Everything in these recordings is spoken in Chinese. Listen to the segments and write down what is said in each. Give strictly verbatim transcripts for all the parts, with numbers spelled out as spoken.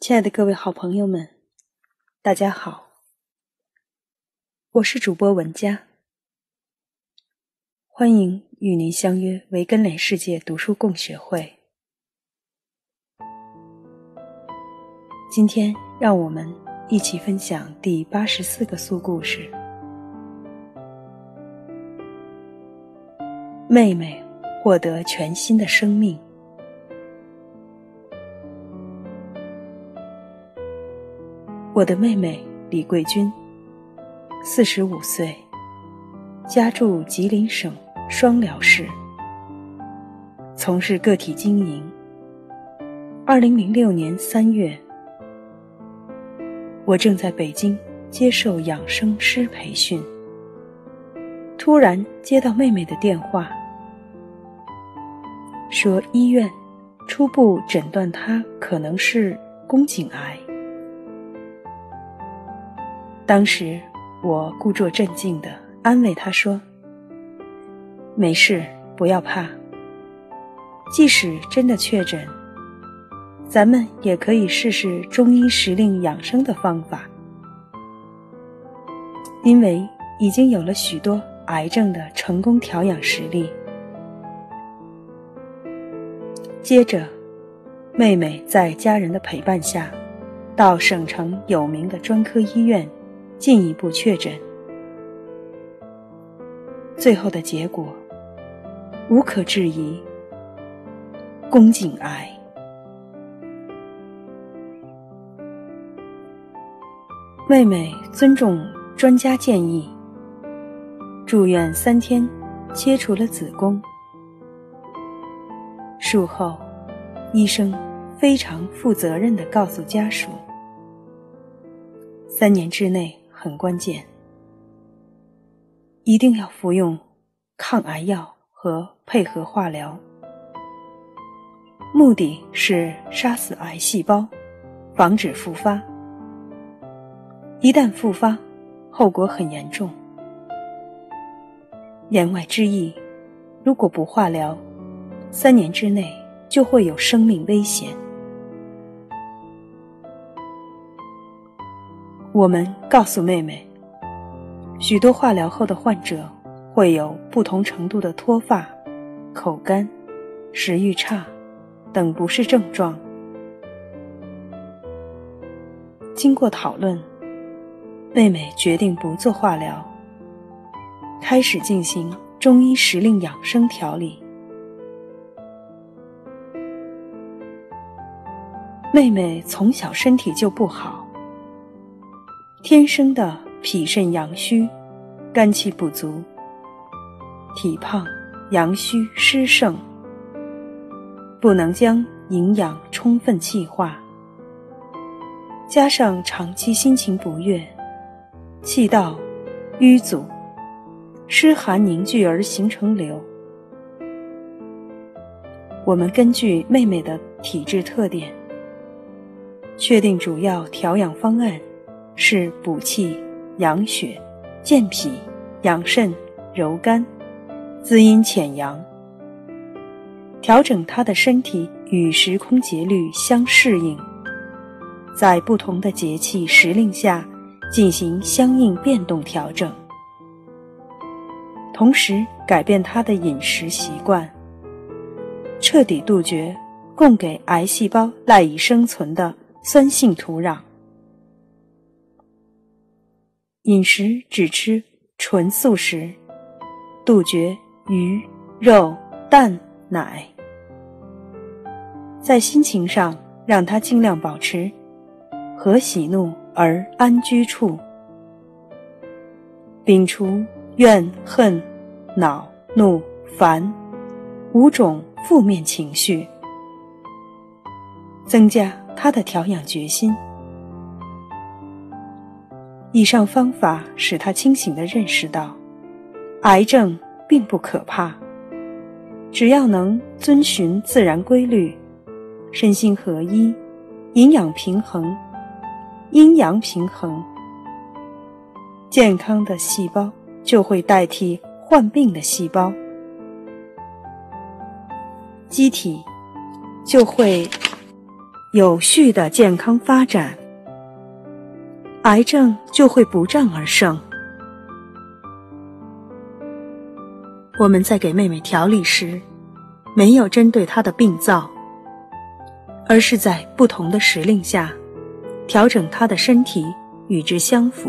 亲爱的各位好朋友们，大家好，我是主播文佳，欢迎与您相约维根蕾世界读书共学会。今天让我们一起分享第八十四个苏故事。妹妹获得全新的生命。我的妹妹李桂君，四十五岁，家住吉林省双辽市，从事个体经营。二零零六年三月，我正在北京接受养生师培训，突然接到妹妹的电话，说医院初步诊断她可能是宫颈癌。当时我故作镇静地安慰她说，没事，不要怕，即使真的确诊，咱们也可以试试中医时令养生的方法，因为已经有了许多癌症的成功调养实例。接着，妹妹在家人的陪伴下，到省城有名的专科医院进一步确诊，最后的结果无可置疑，宫颈癌。妹妹尊重专家建议，住院三天切除了子宫。术后，医生非常负责任地告诉家属，三年之内很关键，一定要服用抗癌药和配合化疗，目的是杀死癌细胞，防止复发。一旦复发，后果很严重。言外之意，如果不化疗，三年之内就会有生命危险。我们告诉妹妹，许多化疗后的患者会有不同程度的脱发、口干、食欲差等不适症状。经过讨论，妹妹决定不做化疗，开始进行中医时令养生调理。妹妹从小身体就不好，天生的脾肾阳虚，肝气不足，体胖，阳虚湿盛，不能将营养充分气化，加上长期心情不悦，气道淤阻，湿寒凝聚而形成瘤。我们根据妹妹的体质特点，确定主要调养方案是补气、养血、健脾、养肾、柔肝、滋阴潜阳，调整她的身体与时空节律相适应，在不同的节气时令下进行相应变动调整，同时改变她的饮食习惯，彻底杜绝供给癌细胞赖以生存的酸性土壤。饮食只吃纯素食，杜绝鱼、肉、蛋、奶。在心情上，让他尽量保持和喜怒而安居处，摒除怨恨、恼怒、烦五种负面情绪，增加他的调养决心。以上方法使他清醒地认识到，癌症并不可怕，只要能遵循自然规律，身心合一，营养平衡，阴阳平衡，健康的细胞就会代替患病的细胞，机体就会有序的健康发展，癌症就会不战而胜。我们在给妹妹调理时，没有针对她的病灶，而是在不同的时令下调整她的身体与之相符。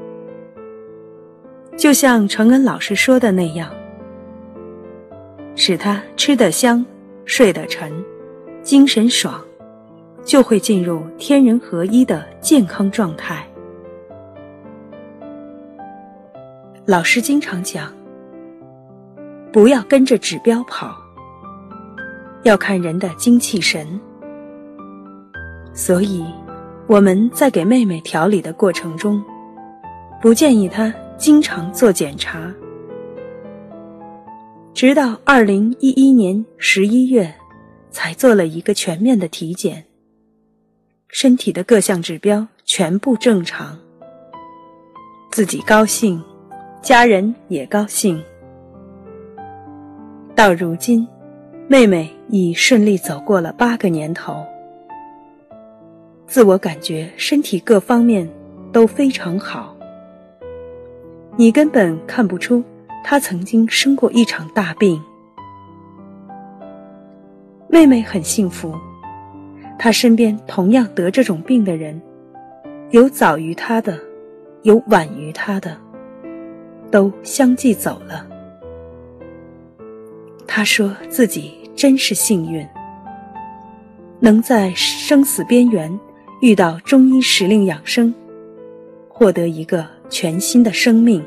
就像程恩老师说的那样，使她吃得香，睡得沉，精神爽，就会进入天人合一的健康状态。老师经常讲，不要跟着指标跑，要看人的精气神。所以我们在给妹妹调理的过程中，不建议她经常做检查。直到二零一一年十一月才做了一个全面的体检，身体的各项指标全部正常，自己高兴，家人也高兴。到如今，妹妹已顺利走过了八个年头，自我感觉身体各方面都非常好。你根本看不出她曾经生过一场大病。妹妹很幸福，她身边同样得这种病的人，有早于她的，有晚于她的，都相继走了。她说自己真是幸运，能在生死边缘遇到中医时令养生，获得一个全新的生命。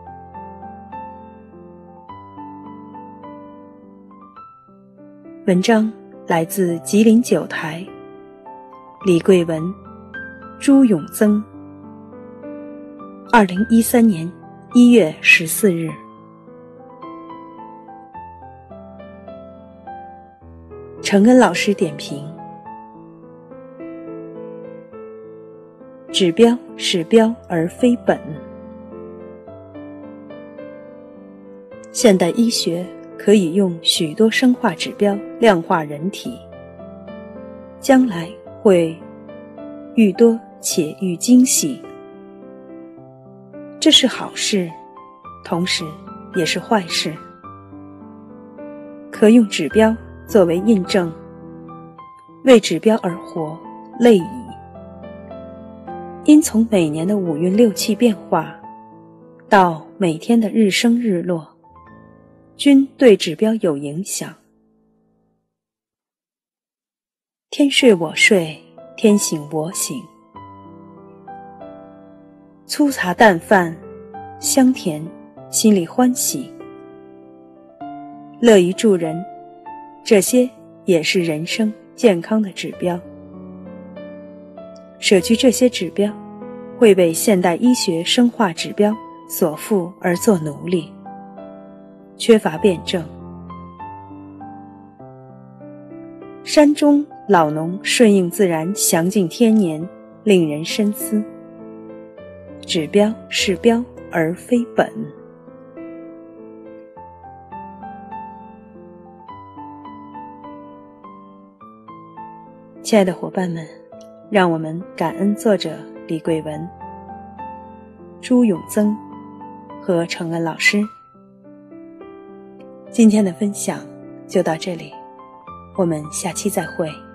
文章来自吉林九台，李桂文、朱永增，二零一三年一月十四日。程恩老师点评：指标是标而非本。现代医学可以用许多生化指标量化人体，将来会愈多且愈精细。这是好事，同时也是坏事。可用指标作为印证，为指标而活，累矣。因从每年的五运六气变化，到每天的日升日落，均对指标有影响。天睡我睡，天醒我醒。粗茶淡饭，香甜，心里欢喜。乐于助人，这些也是人生健康的指标。舍去这些指标，会为现代医学生化指标所缚而做奴隶，缺乏辩证。山中老农顺应自然，详尽天年，令人深思。指标是标而非本。亲爱的伙伴们，让我们感恩作者李桂文、朱永增和程恩老师。今天的分享就到这里，我们下期再会。